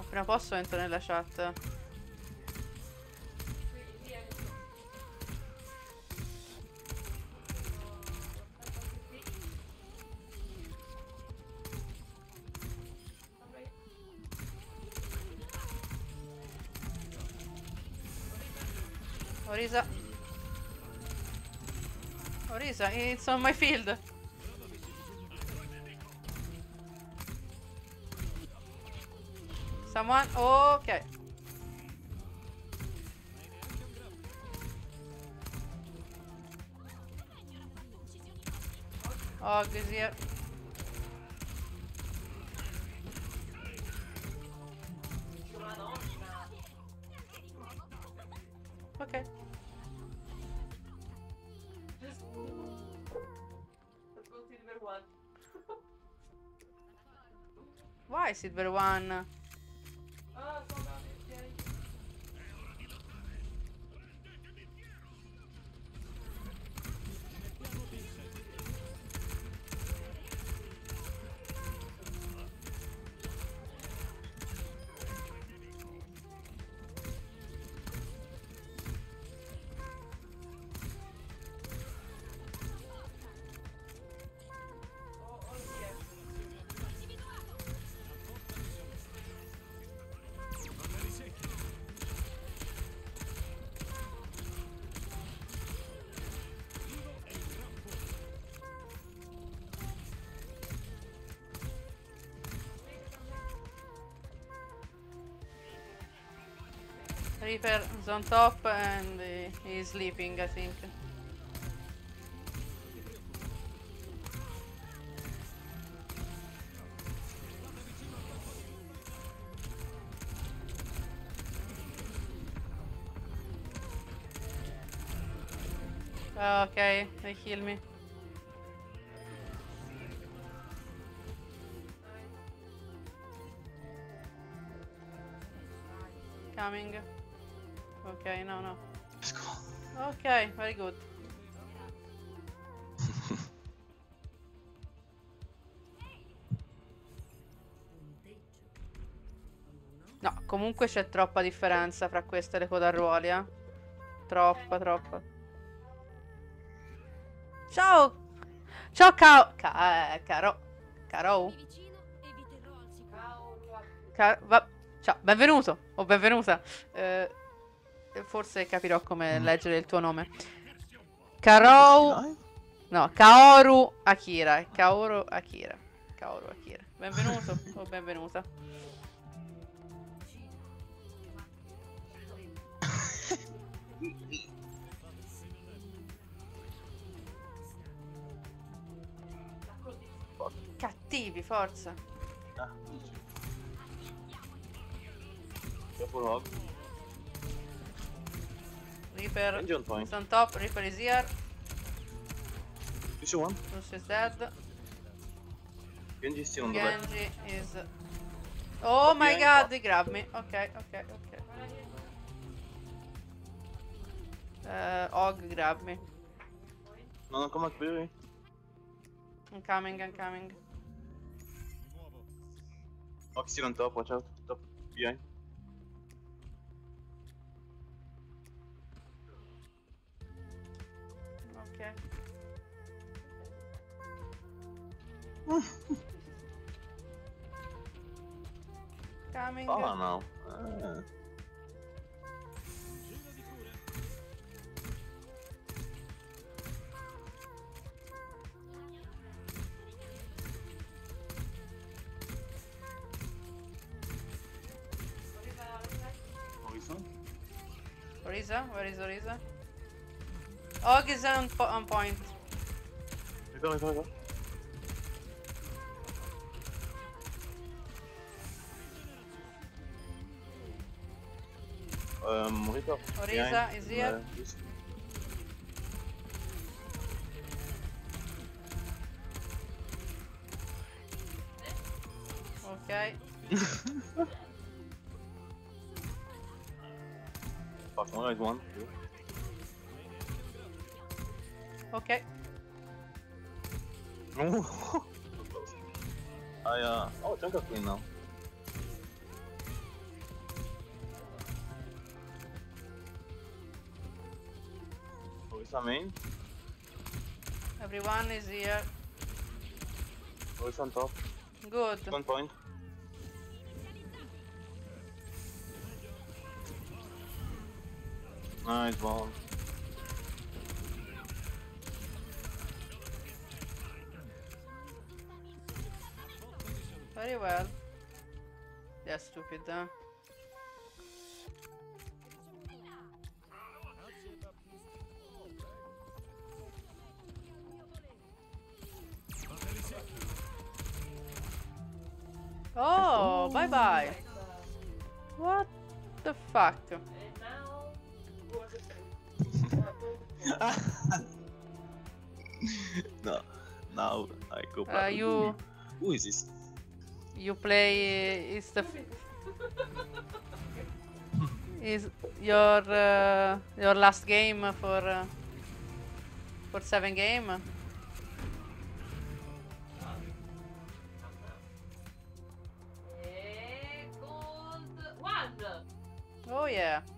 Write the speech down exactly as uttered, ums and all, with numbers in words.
appena posso entro nella chat. Orisa. Orisa, it's on my field. Someone, ok. Oh, is here. Ok. Why Silver One? Reaper is on top and uh, he's sleeping, I think. Oh, okay, they heal me. Coming. Okay, no, no. Let's go. Okay, very good. No, comunque c'è troppa differenza fra queste e le codarruoli, eh. Troppa, troppa. Ciao! Ciao, Cao... Ca eh, caro... Caro? Ca va Ciao, benvenuto o benvenuta. Eh, forse capirò come mm. leggere il tuo nome. Karou... No, Kaoru Akira. Kaoru Akira. Kaoru Akira. Benvenuto o benvenuta. Cattivi, forza. Ah. Hog. Reaper is on top, Reaper is here. This one. Lucio is dead. Genji is still on the Genji is... Oh my okay, god, they grabbed me. Ok, ok, ok. Uh, Og grabbed me. No, no, come back, baby. I'm coming, I'm coming. Og still on top, watch out. Top, behind. Ok. Coming. Oh no. Ah. Orisa? Where is Orisa? Og is on, po on point. Go, go, go. Um, Reaper. Orisa behind. is here. Uh, Ok. Fuck, one is one. Ok. I uh oh, Junker Queen now. Lisa main. Everyone is here. Lisa on top. Good. One point. Nice one. Very well. Yeah, stupid, huh? Oh, bye bye. What the fuck? No, now I go back. Uh, you Who is this? you play is the f- is your uh, your last game for uh, for seven game? E gold one. Oh yeah.